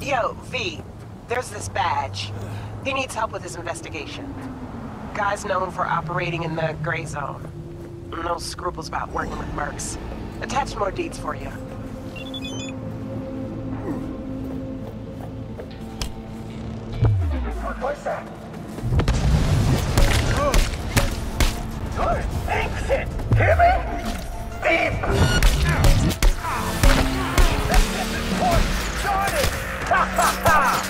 Yo, V, there's this badge. He needs help with his investigation. Guy's known for operating in the gray zone. No scruples about working with mercs. Attach more deeds for you. What's that? Good exit! Hear me? Deep! This is point started! Ha ha ha!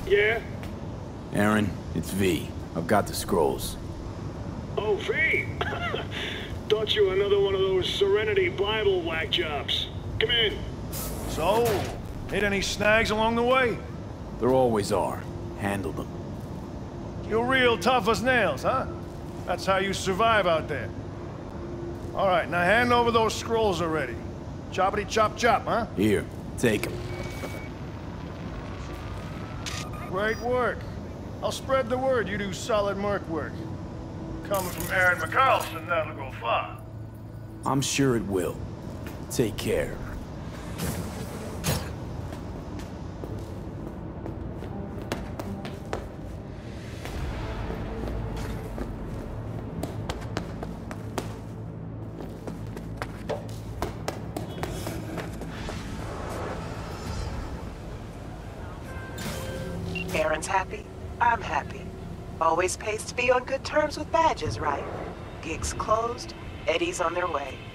Yeah? Aaron, it's V. I've got the scrolls. Oh, V! Thought you were another one of those Serenity Bible whack jobs. Come in. So, hit any snags along the way? There always are. Handle them. You're real tough as nails, huh? That's how you survive out there. All right, now hand over those scrolls already. Choppity chop chop, huh? Here, take them. Great work. I'll spread the word you do solid merc work. Coming from Aaron McCarlson, that'll go far. I'm sure it will. Take care. Aaron's happy. I'm happy. Always pays to be on good terms with badges, right? Gig's closed. Eddie's on their way.